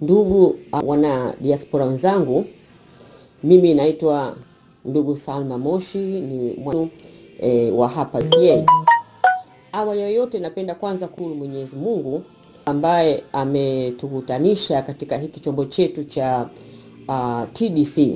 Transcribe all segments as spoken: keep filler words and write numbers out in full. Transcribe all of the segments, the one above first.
Ndugu uh, wana diaspora wenzangu, mimi naitwa ndugu Salma Moshi, ni mwana e, wa hapa C A. Awali ya yote napenda kwanza kushukuru Mwenyezi Mungu ambaye ametukutanisha katika hiki chombo chetu cha uh, T D C.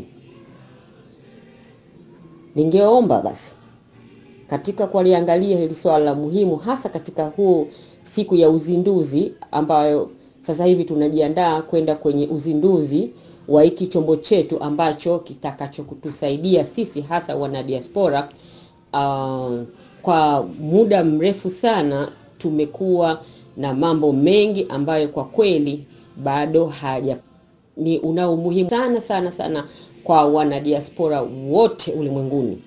Ningeomba basi katika kuliangalia hili swala muhimu, hasa katika huu siku ya uzinduzi ambayo sasa hivi tunajiandaa kwenda kwenye uzinduzi wa hiki chombo chetu ambacho kitakachokutusaidia sisi hasa wana diaspora. Uh, kwa muda mrefu sana tumekuwa na mambo mengi ambayo kwa kweli bado haja ni una umuhimu sana sana sana kwa wana diaspora wote ulimwenguni.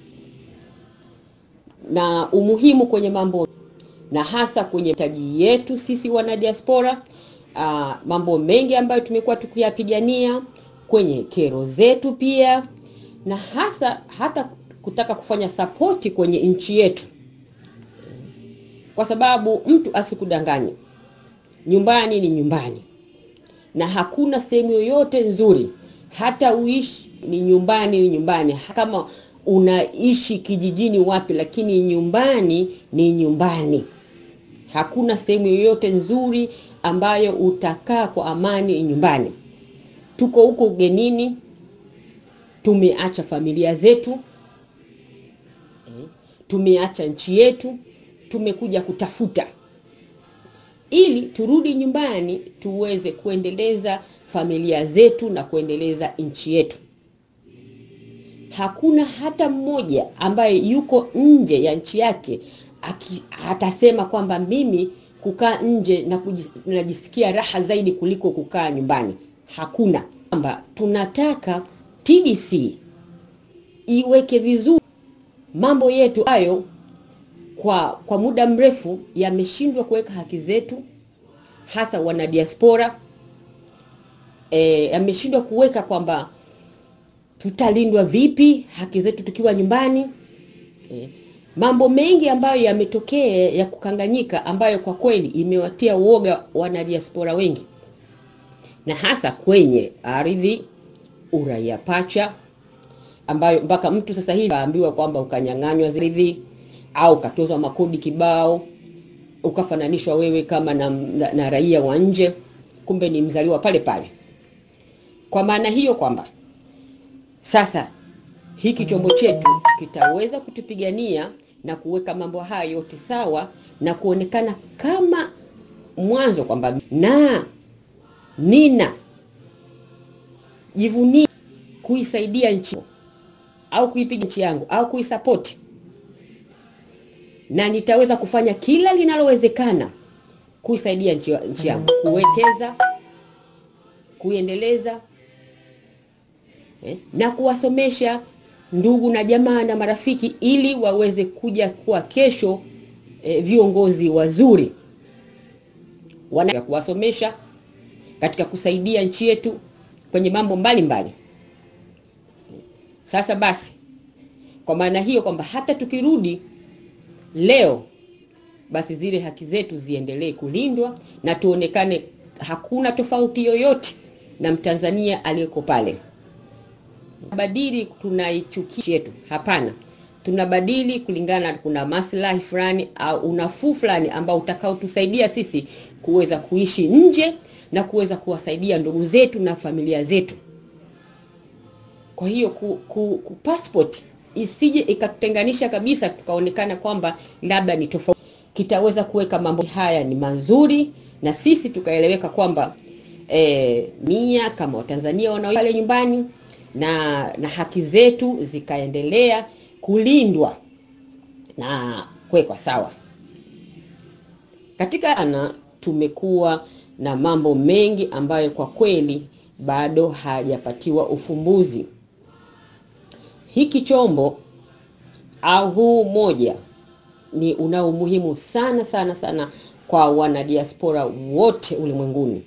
Na umuhimu kwenye mambo na hasa kwenye taji yetu sisi wana diaspora, uh, mambo mengi ambayo tumekuwa tukiyapigania kwenye kero zetu pia, na hasa hata kutaka kufanya support kwenye nchi yetu. Kwa sababu mtu asikudanganye, nyumbani ni nyumbani, na hakuna sehemu yoyote nzuri hata uishi ni nyumbani ni nyumbani. Kama unaishi kijijini wapi, lakini nyumbani ni nyumbani. Hakuna sehemu yoyote nzuri ambayo utakaa kwa amani nyumbani. Tuko huko ugenini, tumeacha familia zetu, tumeacha nchi yetu, tumekuja kutafuta ili turudi nyumbani tuweze kuendeleza familia zetu na kuendeleza nchi yetu. Hakuna hata mmoja ambaye yuko nje ya nchi yake aki, atasema kwamba mimi kukaa nje na kujisikia raha zaidi kuliko kukaa nyumbani. Hakuna. Kwamba tunataka T D C iweke vizuri mambo yetu hayo. Kwa kwa muda mrefu yameshindwa kuweka haki zetu hasa wana diaspora. Eh yameshindwa kuweka kwamba tutalindwa vipi haki zetu tukiwa nyumbani. E, mambo mengi ambayo yametokea ya kukanganyika ambayo kwa kweli imewatia uoga wana diaspora wengi, na hasa kwenye ardhi, uraia pacha, ambayo mpaka mtu sasa hivi aambiwa kwamba ukanyang'anywa ardhi au katozwa makodi kibao, ukafananishwa wewe kama na, na, na raia wa nje, kumbe ni mzaliwa pale pale. Kwa maana hiyo kwamba sasa hiki chombo chetu kitaweza kutupigania na kuweka mambo haya yote sawa na kuonekana kama mwanzo kwamba na nina jivunia kuisaidia nchi au kuipiga nchi yangu au kuisupport, na nitaweza kufanya kila linalowezekana kuisaidia nchi, nchi yangu, kuwekeza, kuendeleza eh, na kuwasomesha ndugu na jamaa na marafiki ili waweze kuja kuwa kesho eh, viongozi wazuri. Wana kuwasomesha katika kusaidia nchi yetu kwenye mambo mbalimbali. Sasa basi kwa maana hiyo kwamba hata tukirudi leo basi zile haki zetu ziendelee kulindwa na tuonekane hakuna tofauti yoyote na Mtanzania aliyeko pale. Badili tunaichukia yetu, hapana. Tunabadili kulingana kuna maslahi fulani au unafuu fulani ambao utakao tusaidia sisi kuweza kuishi nje na kuweza kuwasaidia ndugu zetu na familia zetu. Kwa hiyo ku, ku, ku passport isije ikatutenganisha kabisa tukaonekana kwamba labda ni tofauti. Kitaweza kuweka mambo haya ni mazuri na sisi tukaeleweka kwamba eh mia kama Watanzania wanaoishi nyumbani na na haki zetu zikaendelea kulindwa na kuwekwa sawa. Katika ana tumekuwa na mambo mengi ambayo kwa kweli bado hajapatiwa ufumbuzi. Hiki chombo au huu moja ni una umuhimu sana sana sana kwa wana diaspora wote ulimwenguni,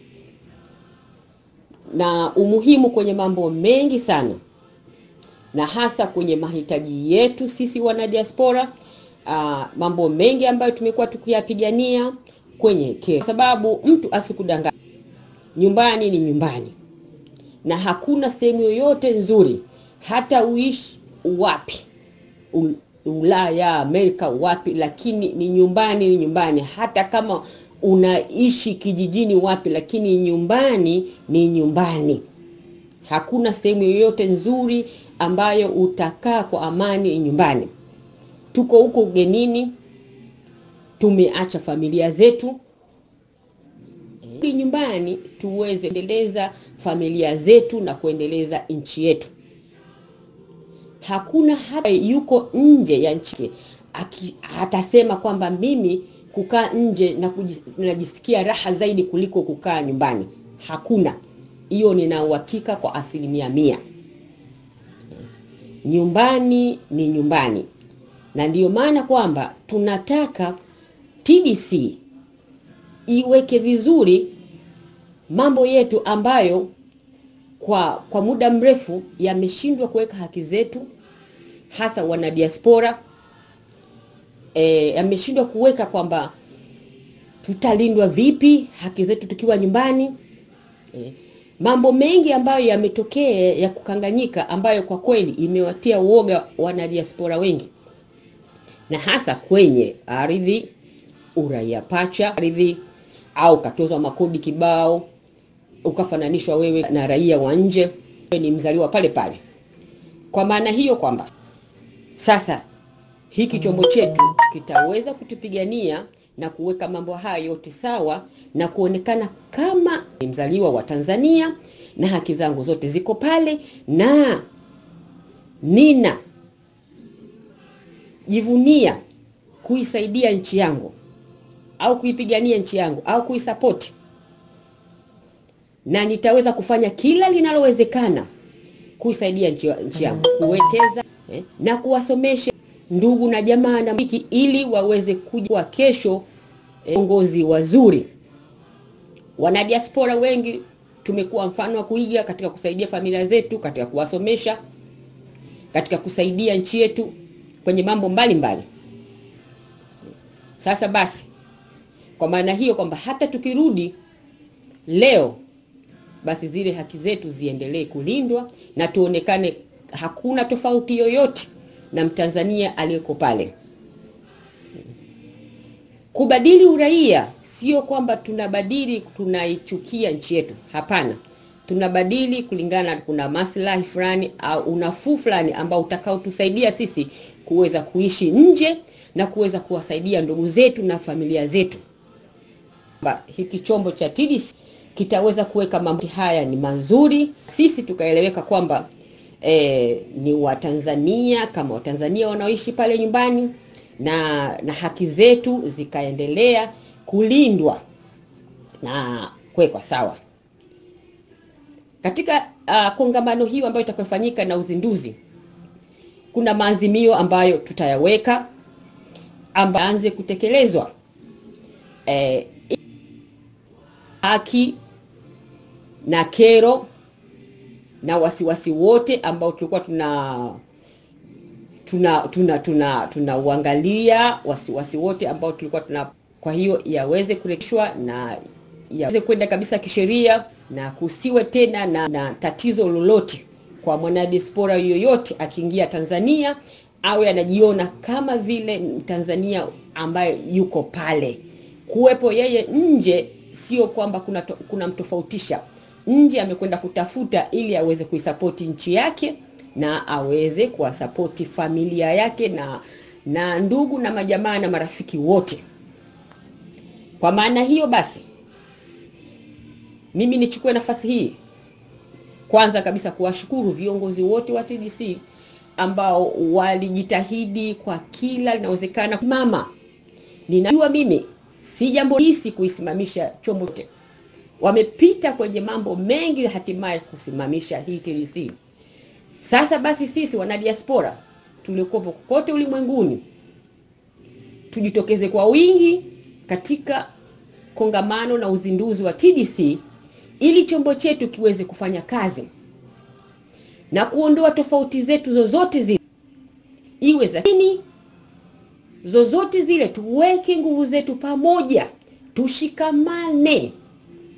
na umuhimu kwenye mambo mengi sana, na hasa kwenye mahitaji yetu sisi wana diaspora. Uh, mambo mengi ambayo tumekuwa tukiyapigania kwenye kero. Kwa sababu mtu asikudanganye, Nyumbani ni nyumbani, na hakuna sehemu yoyote nzuri, hata uishi wapi, Ulaya, Amerika, wapi, lakini ni nyumbani ni nyumbani. Hata kama unaishi kijijini wapi, lakini nyumbani ni nyumbani. Hakuna sehemu yoyote nzuri ambayo utakaa kwa amani nyumbani. Tuko huko ugenini, tumeacha familia zetu nyumbani tuweze kuendeleza familia zetu na kuendeleza nchi yetu. Hakuna hata yuko nje ya nchi atasema kwamba mimi kukaa nje na kujisikia raha zaidi kuliko kukaa nyumbani. Hakuna. Hiyo nina uhakika kwa asilimia mia. Nyumbani ni nyumbani. Na ndiyo maana kwamba tunataka T D C iweke vizuri mambo yetu ambayo kwa kwa muda mrefu yameshindwa kuweka haki zetu, hasa wana diaspora. Eh, yameshindwa kuweka kwamba tutalindwa vipi haki zetu tukiwa nyumbani. E, mambo mengi ambayo yametokea ya kukanganyika, ambayo kwa kweli imewatia uoga wana diaspora wengi, na hasa kwenye ardhi, uraia pacha, ardhi au katozwa makodi kibao, ukafananishwa wewe na raia wa nje, ni mzaliwa pale pale. Kwa maana hiyo kwamba sasa hiki chombo chetu kitaweza kutupigania na kuweka mambo haya yote sawa na kuonekana kama mzaliwa wa Tanzania na haki zangu zote ziko pale, na nina jivunia kuisaidia nchi yangu au kuipigania nchi yangu au kuisupport, na nitaweza kufanya kila linalowezekana kuisaidia nchi, nchi yangu, kuwekeza eh, na kuwasomesha ndugu na jamaa na miki, ili waweze kuja kesho viongozi eh, wazuri. Wana diaspora wengi tumekuwa mfano wa kuiga katika kusaidia familia zetu, katika kuwasomesha, katika kusaidia nchi yetu kwenye mambo mbalimbali. Sasa basi, kwa maana hiyo kwamba hata tukirudi leo, basi zile haki zetu ziendelee kulindwa na tuonekane hakuna tofauti yoyote na Mtanzania aliyeko pale. Kubadili uraia sio kwamba tunabadili tunaichukia nchi yetu. Hapana. Tunabadili kulingana kuna maslahi fulani au unafuu fulani ambao utakao tusaidia sisi kuweza kuishi nje na kuweza kuwasaidia ndugu zetu na familia zetu. Ba, hiki chombo cha T D C kitaweza kuweka mambo haya ni mazuri, sisi tukaeleweka kwamba E, ni wa Tanzania kama Watanzania wanaoishi pale nyumbani, na na haki zetu zikaendelea kulindwa na kuwekwa sawa. Katika uh, kongamano hiyo ambayo itakayofanyika na uzinduzi, kuna maazimio ambayo tutayaweka ambayo anze kutekelezwa. E, haki na kero na wasiwasi wote ambao tulikuwa tuna tuna tuna tuna tunauangalia, wasiwasi wote ambao tulikuwa tuna, kwa hiyo yaweze kurekeshwa na yaweze kwenda kabisa kisheria, na kusiwe tena na, na tatizo lolote kwa mwanadiaspora yoyote akiingia Tanzania awe anajiona kama vile Tanzania ambaye yuko pale. Kuwepo yeye nje sio kwamba kuna to, kuna mtofautisha. Nje amekwenda kutafuta ili aweze kuisapoti nchi yake na aweze kuwasapoti familia yake na na ndugu na majamaa na marafiki wote. Kwa maana hiyo basi, mimi nichukue nafasi hii kwanza kabisa kuwashukuru viongozi wote wa T D C ambao walijitahidi kwa kila linawezekana. Mama, ninajua mimi si jambo rahisi kuisimamisha chombo chote. Wamepita kwenye mambo mengi hatimaye kusimamisha hii T D C. Sasa basi sisi wana diaspora tuliokuwa kote ulimwenguni tujitokeze kwa wingi katika kongamano na uzinduzi wa T D C ili chombo chetu kiweze kufanya kazi na kuondoa tofauti zetu zozote zile, iwe za dini zozote zile. Tuweke nguvu zetu pamoja, tushikamane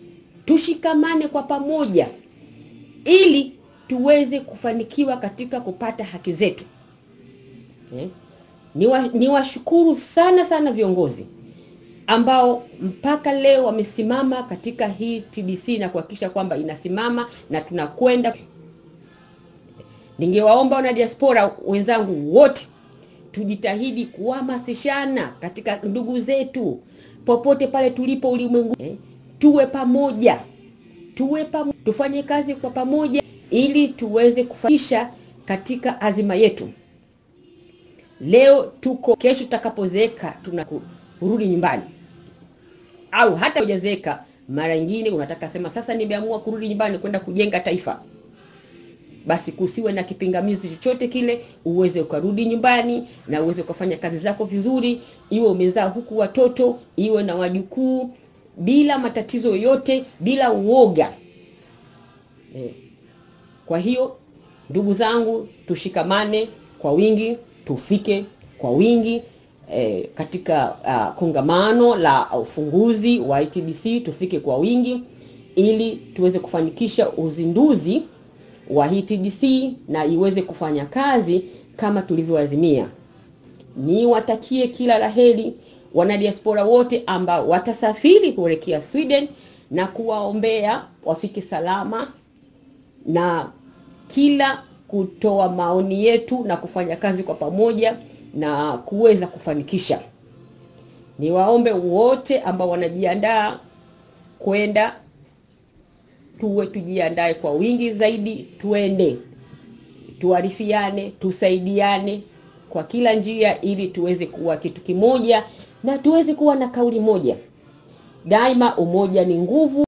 tushikamane kwa pamoja ili tuweze kufanikiwa katika kupata haki zetu. Eh? Ni washukuru sana sana viongozi ambao mpaka leo wamesimama katika hii T D C na kuhakikisha kwamba inasimama na tunakwenda. Ningewaomba wana diaspora wenzangu wote tujitahidi kuhamasishana katika ndugu zetu popote pale tulipo ulimwengu. Eh, tuwe pamoja. Tuwe pamoja, tufanye kazi kwa pamoja ili tuweze kufanikisha katika azima yetu. Leo tuko, kesho tutakapozeeka tunarudi nyumbani. Au hata hujazeeka, mara nyingine unataka sema sasa nimeamua kurudi nyumbani kwenda kujenga taifa. Basi kusiwe na kipingamizi chochote kile, uweze ukarudi nyumbani na uweze kufanya kazi zako vizuri, iwe umezaa huku watoto, iwe na wajukuu, bila matatizo yoyote, bila uoga. Eh. Kwa hiyo ndugu zangu, tushikamane kwa wingi, tufike kwa wingi eh, katika uh, kongamano la ufunguzi wa I T D C, tufike kwa wingi ili tuweze kufanikisha uzinduzi wa I T D C na iweze kufanya kazi kama tulivyoazimia. Ni watakie kila laheri wana diaspora wote ambao watasafiri kuelekea Sweden na kuwaombea wafike salama, na kila kutoa maoni yetu na kufanya kazi kwa pamoja na kuweza kufanikisha. Ni waombe wote ambao wanajiandaa kwenda, tuwe tujiandae kwa wingi zaidi, tuende, tuarifiane, tusaidiane kwa kila njia ili tuweze kuwa kitu kimoja na tuweze kuwa na kauli moja. Daima umoja ni nguvu.